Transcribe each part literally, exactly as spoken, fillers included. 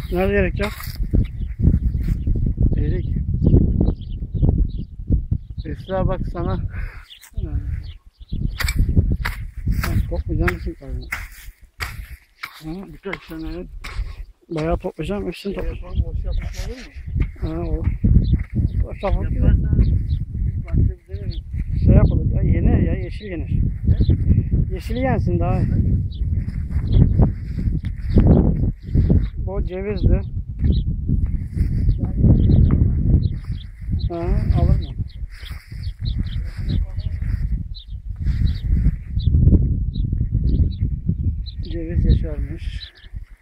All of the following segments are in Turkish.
Nerede erik ya? Erik. Esra bak sana. Toplayacağım mısın kardeşim? Ha, birkaç tane. Bayağı toplayacağım. Hepsini toplayacağım. Boş yapmak olur mu? Ha, o. Boş yapmak gibi. Yaparsan başka bir denerim. Şey yapalım ya, yenir ya, yeşil yenir. Yeşil yensin daha. Bu cevizdi. Ha, alır mı? Ceviz yaşarmış.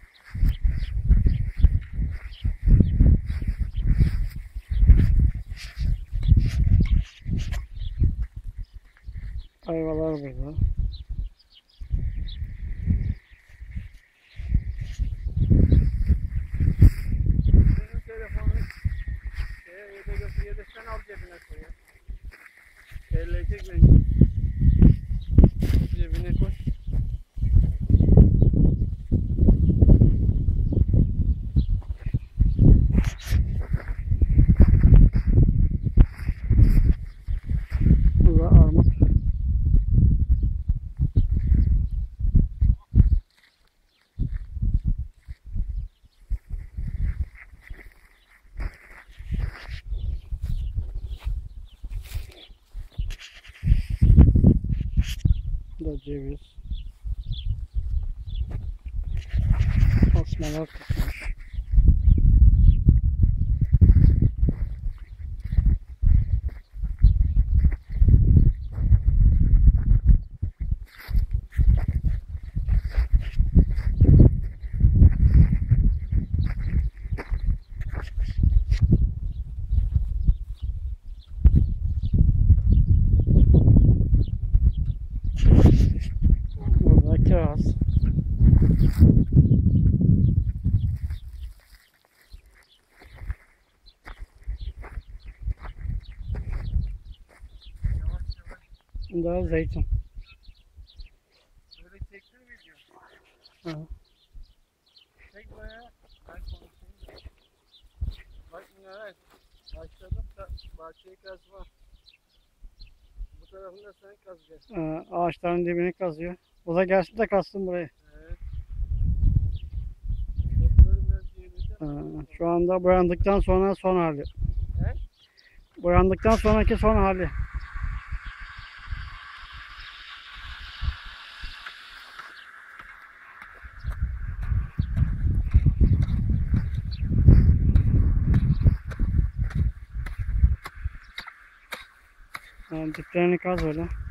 Ayvalar burada. Benim telefonu şeye yedek yedekten al cebine koy. Terleyecek beni. Cebine koy. Burada armut. Burada ceviz. Asmalar tutmuş. Burada kiraz. Daha zeytin. Böyle çektin mi video? Ha. Çek bayağı. Ben konuşayım. Bak Münevver. Başladım da bahçeyi kazma. Bu tarafında sen kazacaksın. Ee, ağaçların dibini kazıyor. O da gelsin de kazsın burayı. Evet. Otları biraz çevireceğim. Ee, şu anda boyandıktan sonra son hali. He? Boyandıktan sonraki son hali. Yani diplerini kaz öyle.